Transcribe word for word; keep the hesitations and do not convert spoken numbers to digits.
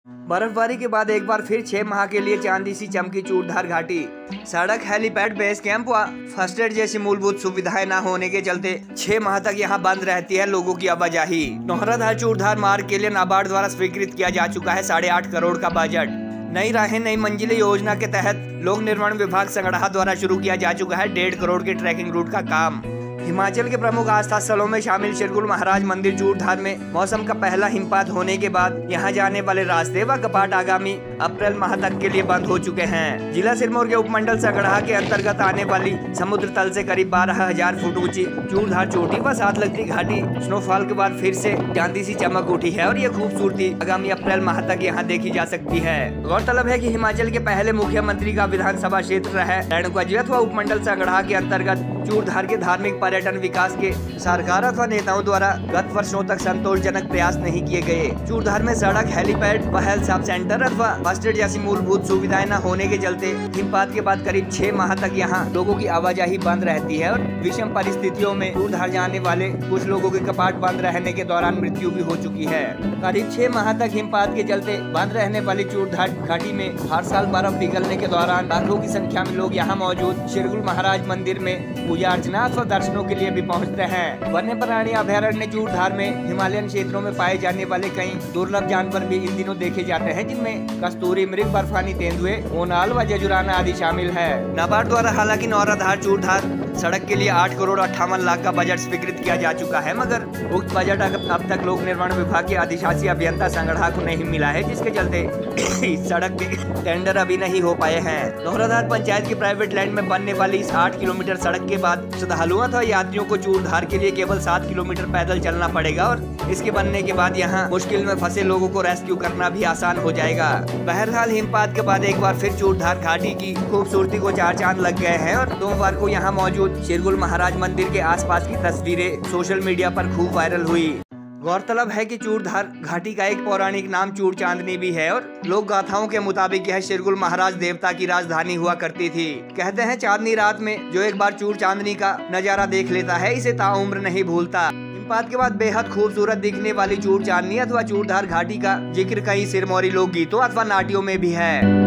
बर्फबारी के बाद एक बार फिर छह माह के लिए चांदी सी चमकी चूड़धार घाटी। सड़क, हेलीपैड, बेस कैंप व फर्स्ट एड जैसी मूलभूत सुविधाएं न होने के चलते छह माह तक यहां बंद रहती है लोगों की आवाजाही। नौहराधार चूड़धार मार्ग के लिए नाबार्ड द्वारा स्वीकृत किया जा चुका है साढ़े आठ करोड़ का बजट। नई राहें नई मंजिलें योजना के तहत लोक निर्माण विभाग संगड़ाह द्वारा शुरू किया जा चुका है डेढ़ करोड़ के ट्रैकिंग रूट का काम। हिमाचल के प्रमुख आस्था स्थलों में शामिल शिरगुल महाराज मंदिर चूड़धार में मौसम का पहला हिमपात होने के बाद यहां जाने वाले रास्ते व कपाट आगामी अप्रैल माह तक के लिए बंद हो चुके हैं। जिला सिरमौर के उपमंडल संगड़ाह के अंतर्गत आने वाली समुद्र तल से करीब बारह हजार फुट ऊंची चूड़धार चोटी व सात लगती घाटी स्नोफॉल के बाद फिर से चांदी सी चमक उठी है और ये खूबसूरती आगामी अप्रैल माह तक यहाँ देखी जा सकती है। गौरतलब है कि हिमाचल के पहले मुख्यमंत्री का विधानसभा क्षेत्र रहा रेणुकाजीत व उपमंडल संगड़ाह के अंतर्गत चूड़धार के धार्मिक पर्यटन विकास के सरकार अथवा नेताओं द्वारा गत वर्षों तक संतोषजनक प्रयास नहीं किए गए। चूड़धार में सड़क, हेलीपैड व हेल्थ सब सेंटर अथवा फर्स्ट एड जैसी मूलभूत सुविधाएं न होने के चलते हिमपात के बाद करीब छह माह तक यहां लोगों की आवाजाही बंद रहती है और विषम परिस्थितियों में चूड़धार जाने वाले कुछ लोगों के कपाट बंद रहने के दौरान मृत्यु भी हो चुकी है। करीब छह माह तक हिमपात के चलते बंद रहने वाली चूड़धार घाटी में हर साल बर्फ पिघलने के दौरान लाखों की संख्या में लोग यहाँ मौजूद शिरगुल महाराज मंदिर में पूजा अर्चना अथवा दर्शनों के लिए भी पहुंचते हैं। वन्य प्राणी अभयारण्य चूड़धार में हिमालयन क्षेत्रों में पाए जाने वाले कई दुर्लभ जानवर भी इन दिनों देखे जाते हैं, जिनमें कस्तूरी मृग, बर्फानी तेंदुए, ओनाल व जजुराना आदि शामिल है। नाबार्ड द्वारा हालांकि नौहराधार चूड़धार सड़क के लिए आठ करोड़ अट्ठावन लाख का बजट स्वीकृत किया जा चुका है, मगर उक्त बजट अब तक लोक निर्माण विभाग के अधिशासी अभियंता संगड़ाह को नहीं मिला है, जिसके चलते इस सड़क के टेंडर अभी नहीं हो पाए हैं। नौहराधार पंचायत की प्राइवेट लैंड में बनने वाली इस आठ किलोमीटर सड़क के बाद श्रद्धालुओं तथा यात्रियों को चूड़धार के लिए केवल सात किलोमीटर पैदल चलना पड़ेगा और इसके बनने के बाद यहाँ मुश्किल में फंसे लोगों को रेस्क्यू करना भी आसान हो जाएगा। बहरहाल हिमपात के बाद एक बार फिर चूड़धार घाटी की खूबसूरती को चार चांद लग गए हैं और सोमवार को यहाँ मौजूद शिरगुल महाराज मंदिर के आसपास की तस्वीरें सोशल मीडिया पर खूब वायरल हुई। गौरतलब है कि चूड़धार घाटी का एक पौराणिक नाम चूड़ चांदनी भी है और लोक गाथाओं के मुताबिक यह शिरगुल महाराज देवता की राजधानी हुआ करती थी। कहते हैं चांदनी रात में जो एक बार चूड़ चांदनी का नजारा देख लेता है इसे ताउम्र नहीं भूलता। हिमपात के बाद बेहद खूबसूरत दिखने वाली चूड़ चांदनी अथवा चूड़धार घाटी का जिक्र कई सिरमौरी लोक गीतों अथवा नाटियों में भी है।